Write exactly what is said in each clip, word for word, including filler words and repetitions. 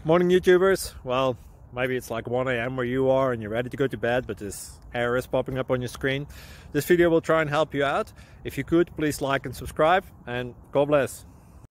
Morning YouTubers. Well, maybe it's like one A M where you are and you're ready to go to bed, but this error is popping up on your screen. This video will try and help you out. If you could, please like and subscribe, and God bless.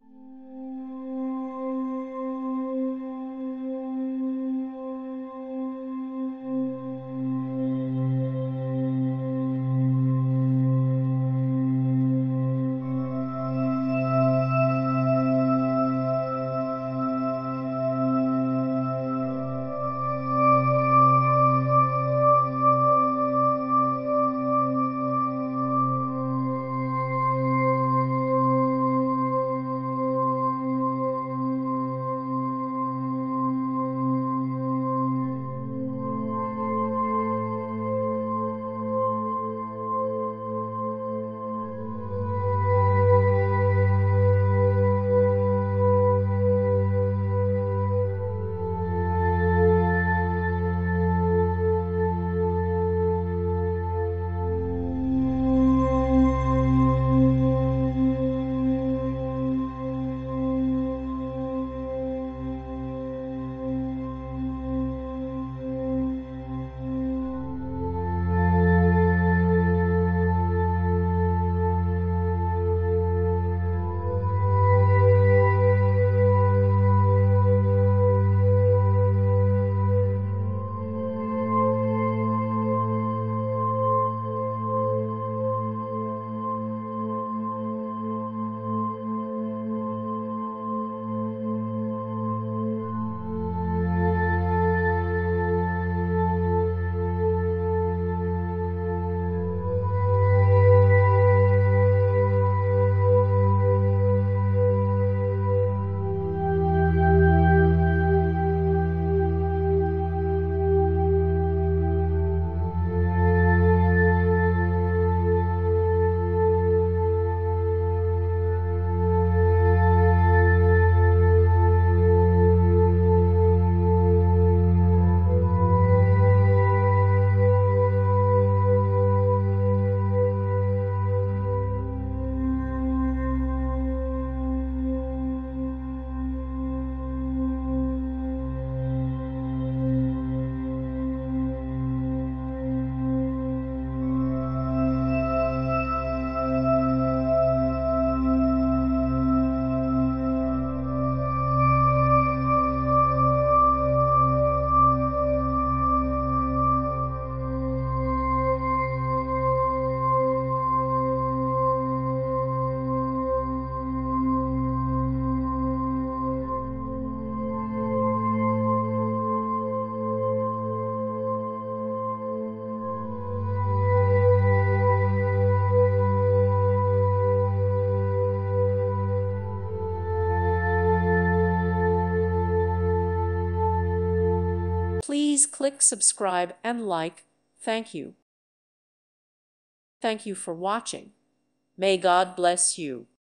Please click subscribe and like. Thank you. Thank you for watching. May God bless you.